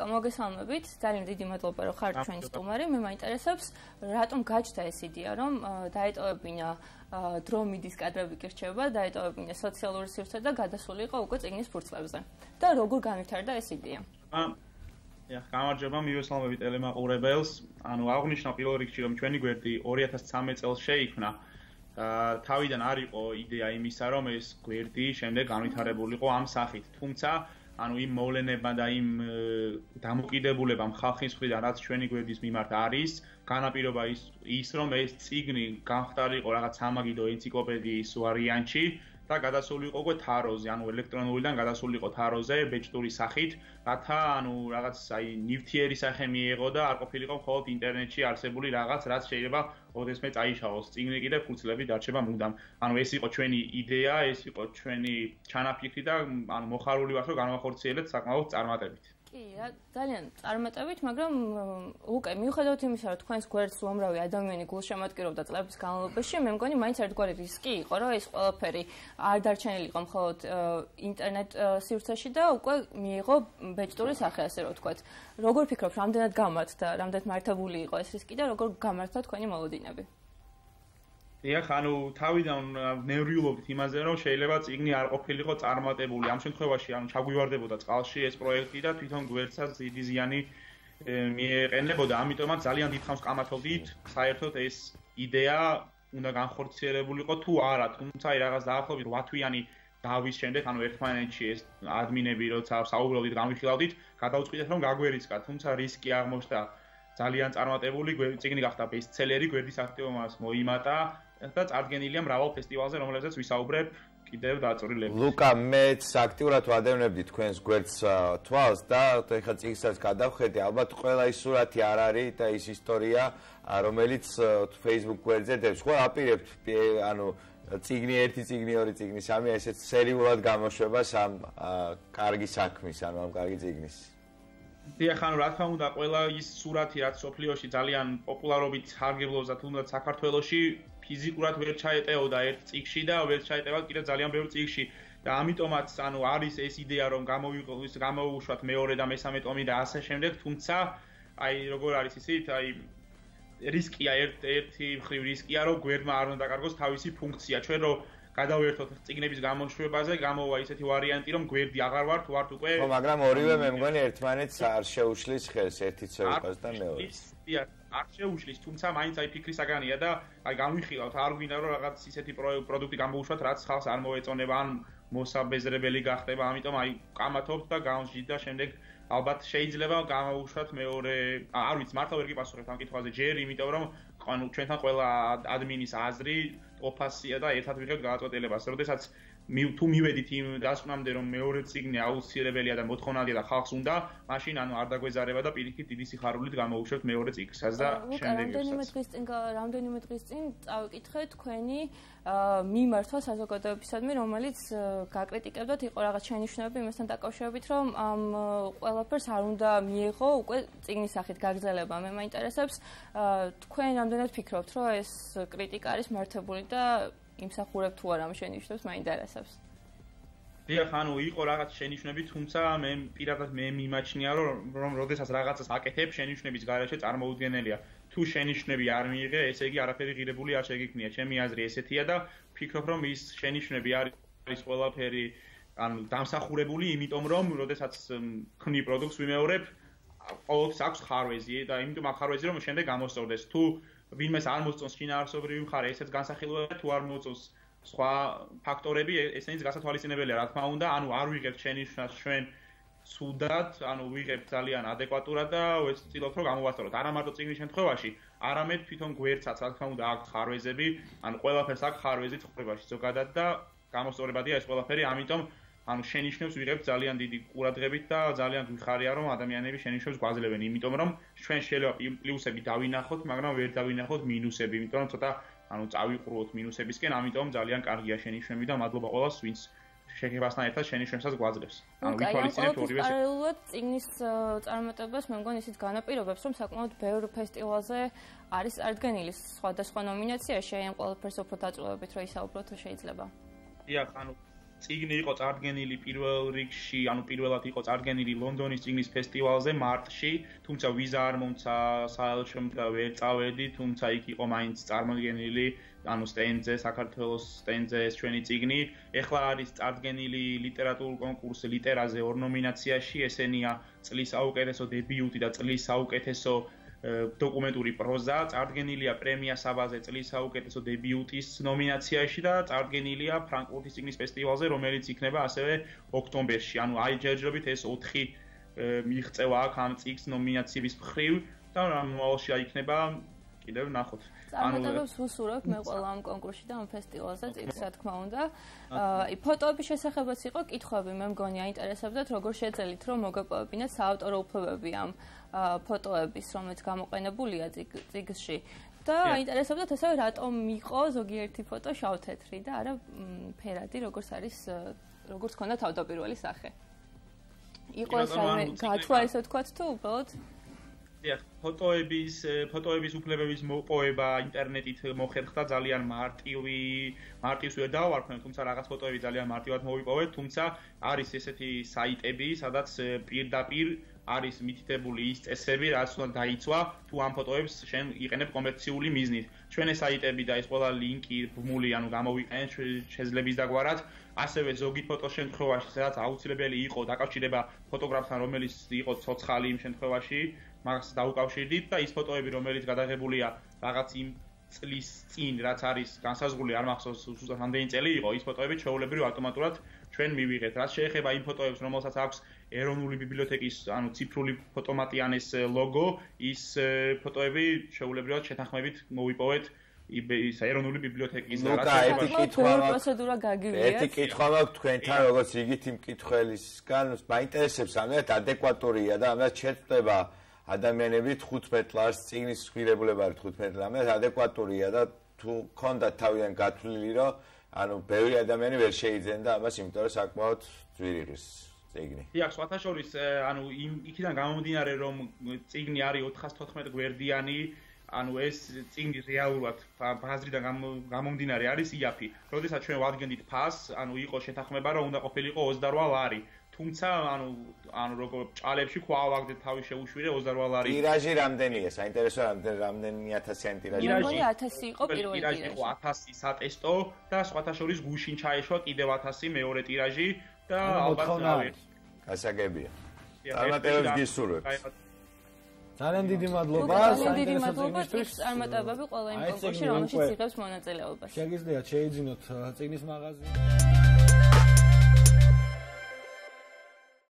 ლუკა, მოგესალმებით. ძალიან დიდი მადლობა, რომ ხართ ჩვენი სტუმარი. მე მაინტერესებს, რატომ გაჩნდა ეს იდეა, რომ დაეტოვებინა დრო მიდის კადრები კი რჩება, დაეტოვებინა სოციალური სივრცე და გადასულიყო უკვე წიგნის ფურცლებზე. და როგორ განვითარდა ეს იდეა? გამარჯობა, მივესალმებით ტელემაყურებელს. ანუ აღნიშნავ პირველ რიგში, რომ ჩვენი გვერდი 2013 წელს შეიქმნა. თავიდან არ იყო იდეა იმისა, რომ ეს გვერდი შემდეგ განვითარებულიყო ამ სახით. თუმცა, ანუ იმ მოვლენებმა და იმ დამოკიდებულებამ ხალხის მხრიდან, რაც ჩვენი გვერდის მიმართ არის, განაპირობა ის, რომ ეს წიგნი გამხდარიყო რაღაც სამაგიდო ენციკლოპედიის ვარიანტში და გადასულიყო უკვე თაროზე, ანუ ელექტრონულიდან გადასულიყო თაროზე ბეჭდური სახით, რათა ანუ რაღაც აი ნივთიერი სახე მიეღო და არ ყოფილიყო მხოლოდ ინტერნეტში არსებული რაღაც, რაც შეიძლება ოდესმე წაიშალოს. წიგნი კიდე ფურცლები დარჩება მუდამ. ანუ ეს იყო ჩვენი იდეა, ეს იყო ჩვენი ჩანაფიქრი და ანუ მოხარული ვართ, რომ განვახორციელეთ საკმაოდ წარმატებით. კი, ძალიან წარმატებით, მაგრამ უკე მიუხედავად იმისა, რომ თქვენს გვერდს უამრავი ადამიანი გულშემატკივრობდა წლების განმავლობაში, მე მგონი მაინც ერთგვარი რისკი იყო, რომ ეს ყველაფერი არ დარჩენილიყო მხოლოდ ინტერნეტ სივრცეში და უკვე მიიღო ბეჭდური სახე, ასე რომ ვთქვათ. როგორ ფიქრობთ, რამდენად გამართდა, რამდენად მართებული იყო ეს რისკი და როგორ გამართდა თქვენი მოლოდინები? დიახ, ანუ თავიდან ნერვიულობდით იმაზე, რომ შეიძლება წიგნი არ ყოფილიყო წარმატებული. ამ შემთხვევაში ანუ ჩაგვივარდებოდა წყალში ეს პროექტი და თვითონ გვერდსაც დიდი ზიანი მიეყენებოდა. ამიტომაც ძალიან დიდხანს კამათობდით, საერთოდ ეს იდეა უნდა განხორციელებულიყო თუ არა. თუმცა რაღაც დაახლოებით 8 თვიანი დავის შემდეგ, ანუ ერთმანეთში ეს ადმინები როცა საუბრობდით, განვიხილავდით, გადავწყვიტეთ, რომ გაგვერიცკათ. თუმცა რისკი აღმოჩნდა ძალიან წარმატებული, წიგნი გახდა ბესტსელერი, გვერდის აქტივობაც მოიმატა და წარდგენილია მრავალ ფესტივალზე, რომლებზეც ვისაუბრებ კიდევ დაწვრილებით. ლუკა, მეც აქტიურად ვადევნებდი თქვენს გვერდს თვალს და ეხლა წიგნსაც გადავხედე, ალბათ ყველა ის სურათი არ არის და ის ისტორია, რომელიც Facebook გვერდზე დევს. ხო, აპირებთ, ანუ წიგნი 1, წიგნი 2, წიგნი 3, ესეც სერიულად გამოშვებას ამ კარგი საქმის, ანუ ამ კარგი წიგნის. დიახ, ანუ რა თქმა უნდა, ყველა ის სურათი, რაც სოფლიოში ძალიან პოპულარობით სარგებლობს, თუნდაც საქართველოში ფიზიკურად ვერ ჩაეტეოდა ერთ წიგში და ვერ ჩაეტევა კიდე ძალიან ბევრ წიგში. და ამიტომაც, ანუ არის ეს იდეა, რომ გამოვუშვათ მეორე და მესამე ტომი და ასე შემდეგ, თუმცა აი როგორ არის ისიც, აი რისკია ერთი მხრივ რისკია, რომ გვერდმა არ უნდა დაკარგოს თავისი ფუნქცია. ჩვენ რომ გადავერთოთ წიგნების გამოშვებაზე, გამოვა ისეთი ვარიანტი, რომ გვერდი აღარ ვართ, ვართ უკვე. ხო, მაგრამ ორივე მე მგონი ერთმანეთს არ შეუშლის ხელს, ერთიც შეუყვას და მეორე. არ შეუშლის, თუმცა მაინც აი ფიქრი საგანია და აი განვიხილავთ, არ გვინდა რომ რაღაც ისეთი პროდუქტი გამოვუშვათ, რაც ხალხს არ მოეწონება, ან მოსაბეზრებელი გახდება, ამიტომ აი კამათობთ და გავსჯით და შემდეგ ალბათ შეიძლება გამოვუშვათ მეორე, არ ვიცი, მართლა ვერ გიპასუხებ ამ კითხვაზე ჯერ, იმიტომ რომ ანუ ჩვენთან ყველა ადმინის აზრი ოფასია და ერთად ვიღებთ გადაწყვეტილებას. როდესაც თუ მივედით იმ დასკვნამდე, რომ მეორე წიგნი აუცილებელია და მოთხოვნადია და ხალხს უნდა, მაშინ ანუ არ დაგვეზარება და პირიქით დიდი სიხარულით გამოვუშვებთ მეორე წიგნსაც და შემდეგსაც. რამდენიმე დღის წინ წავიკითხე თქვენი მიმართვა საზოგადოებისადმი, რომელიც გაკრიტიკებდათ, იყო რაღაც შენიშვნები იმასთან დაკავშირებით, რომ ამ ყველაფერს არ უნდა მიეღო უკვე წიგნის სახით გაგრძელება. მე მაინტერესებს, თქვენ რამდენად ფიქრობთ, რომ ეს კრიტიკა არის მართებული და იმსახურებ თუ არა ამ შენიშვნებს, მაინტერესებს. დიახ, ანუ იყო რაღაც შენიშვნები, თუმცა მე პირადად მიმაჩნია, რომ როდესაც რაღაცას აკეთებ, შენიშვნების გარეშე წარმოუდგენელია. თუ შენიშვნები არ მიიღე, ესე იგი არაფერი ღირებული არ შეგიქმნია. ჩემი აზრი ესეთია და ვფიქრობ, რომ ის შენიშვნები არის ყველაფერი ანუ დამსახურებული, იმიტომ რომ როდესაც ქმნი პროდუქტს ვიმეორებ, ყოველთვის აქვს ხარვეზი და იმიტომ აქვს ხარვეზი, რომ შემდეგ გამოსწორდეს. თუ ვინმეს არ მოსწონს შინაარსობრივი მხარე, ესეც განსახილველია, თუ არ მოწონს სხვა ფაქტორები, ესენიც გასათვალისწინებელია, რა თქმა უნდა, ანუ არ ვიღებთ შენიშვნას ჩვენ სუდად, ანუ ვიღებთ ძალიან ადეკვატურად და ვეცდილობთ, რომ გამოვასწოროთ. არა მარტო წიგნის შემთხვევაში, არამედ თვითონ გვერდსაც, რა თქმა უნდა, აქვს ხარვეზები, ანუ ყველაფერს აქვს ხარვეზი ცხოვრებაში ზოგადად და გამოსწორებადია ეს ყველაფერი, ამიტომ ანუ შენიშვნებს ვიღებთ ძალიან დიდი ყურადღებით და ძალიან გვიხარია, რომ ადამიანები შენიშვნებს გვაძლევენ, იმიტომ რომ ჩვენ შეიძლება პლუსები დავინახოთ, მაგრამ ვერ დავინახოთ მინუსები, იმიტომ რომ ცოტა ანუ წავიყრუოთ მინუსებისკენ, ამიტომ ძალიან კარგია შენიშვნები და მადლობა ყველას, ვინც შეგებასთან ერთად შენიშვნებსაც გვაძლევს. ანუ ვითვალისწინებთ ორივე პარალელურად წიგნის წარმატებას, მე მგონი ისიც განაპირობებს, რომ საკმაოდ ბევრ ფესტივალზე არის წარდგენილი სხვადასხვა ნომინაციაში, ამ ყველაფერს უფრო დაწვრილებით რომ ისაუბროთ შეიძლება. დიახ, ანუ წიგნი იყო წარდგენილი პირველ რიგში, ანუ პირველად იყო წარდგენილი ლონდონის წიგნის ფესტივალზე მარტში, თუმცა ვიზა არ მომცა საელჩომ და ვერ წავედი, თუმცა იქ იყო მაინც წარმოდგენილი, ანუ სტენდზე, საქართველოს სტენდზე ეს ჩვენი წიგნი. ეხლა არის წარდგენილი ლიტერატურულ კონკურსზე ლიტერაზე 2 ნომინაციაში, ესენია წლის საუკეთესო დებიუტი და წლის საუკეთესო დოკუმენტური პროზა, წარდგენილია პრემია საბაზე წლის საუკეთესო დებიუტის ნომინაციაში და წარდგენილია ფრანკფურტის წიგნის ფესტივალზე, რომელიც იქნება ასევე ოქტომბერში. ანუ აი ჯერჯერობით ეს 4 მიღწევა აქვს ამ წიგნის ნომინაციების მხრივ და მომავალში იქნება კიდევ ნახოთ. წარმატებებს ვუსურვებ მე ყველა ამ კონკურსში და ამ ფესტივალზე წიგნს, რა თქმა უნდა. ფოტოების შესახებაც იყო კითხვები, მე მგონი აინტერესებდათ, როგორ შეძელით, რომ მოგეპოვებინათ საავტორო უფლებები ამ ფოტოების, რომელიც გამოყენებულია წიგნში. და აინტერესებდათ ასევე, რატომ იყო ზოგიერთი ფოტო შავ-თეთრი და არა ფერადი, როგორც ქონდა თავდაპირველი სახე. იყო ეს რაიმე გათვლა, ესე ვთქვათ, თუ უბრალოდ ფოტოების უფლებების მოპოვება ინტერნეტით მოხერხდა ძალიან მარტივს ვერ დავარქვენ, თუმცა რაღაც ფოტოები ძალიან მარტივად მოვიპოვეთ, თუმცა არის ესეთი საიტები, სადაც პირდაპირ არის მითითებული ის წესები, რაც უნდა დაიცვა, თუ ამ ფოტოებს შენ იყენებ კომერციული მიზნით. ჩვენ ეს საიტები და ეს ყველა ლინკი ბმული, ანუ გამოვიყენეთ შეძლების დაგვარად, ასევე ზოგი ფოტოს შემთხვევაში, სადაც აუცილებელი იყო დაკავშირება ფოტოგრაფთან, რომელიც იყო ცოცხალი იმ შემთხვევაში, მაგას დაუკავშირდით და ის ფოტოები, რომელიც გადაღებულია რაღაც იმ წლის წინ, რაც არის განსაზღვრული, არ მახსოვს ზუსტად რამდენი წელი იყო, ის ფოტოები ჩვეულებრივ ავტომატურად ჩვენ მივიღეთ. რაც შეეხება იმ ფოტოებს, რომელსაც აქვს ეროვნული ბიბლიოთეკის, ანუ ციფრული ფოტომატიანეს ლოგო, ის ფოტოები ჩვეულებრივად შეთანხმებით მოვიპოვეთ ის ეროვნული ბიბლიოთეკის და რაც პროცედურა გაგივიათ. ერთი კითხვა მაქვს თქვენთან, როგორც იგით იმ კითხველისგან, მაინტერესებს ამათ ადეკვატურია და ამათ შეწდება ადამიანები 15 ლარს წიგნის ღირებულება არის 15 ლარს, ადეკვატურია და თუ ქონდათ თავიდან გათვლილი, რომ ანუ ბევრი ადამიანი ვერ შეიძენ და ამას, იმიტომ რომ საკმაოდ ძვირი ღირს წიგნი. დიახ, სხვათა შორის, ანუ იქიდან გამომდინარე, რომ წიგნი არის 414 გვერდიანი, ანუ ეს წიგნი რეალურად ბაზრიდან გამომდინარე არის იაფი. როდესაც ჩვენ ვადგენდით ფასს, ანუ იყო შეთანხმება, რომ უნდა ყოფილიყო 28 ლარი. თუმცა, ანუ როგორ ჭალებში ხვა ვაგდეთ თავის შეუშვირე 28 ლარი. ტირაჟი რამდენია? საინტერესოა, რამდენი ათასიანი ტირაჟი? მეგონი 1000 იყო პირველი ტირაჟი. იყო 1000 სატესტო და სხვათა შორის გუშინ ჩაეშვა კიდევ 1000 მეორე ტირაჟი და ალბათ გასაგებია. წარმატებებს გისურვებთ. ძალიან დიდი მადლობა საინტერესო წარმატებები ყველა იმ კონკურსში, რომელშიც იღებს მონაწილეობას. შეგიძლიათ შეიძინოთ წიგნის მაღაზია.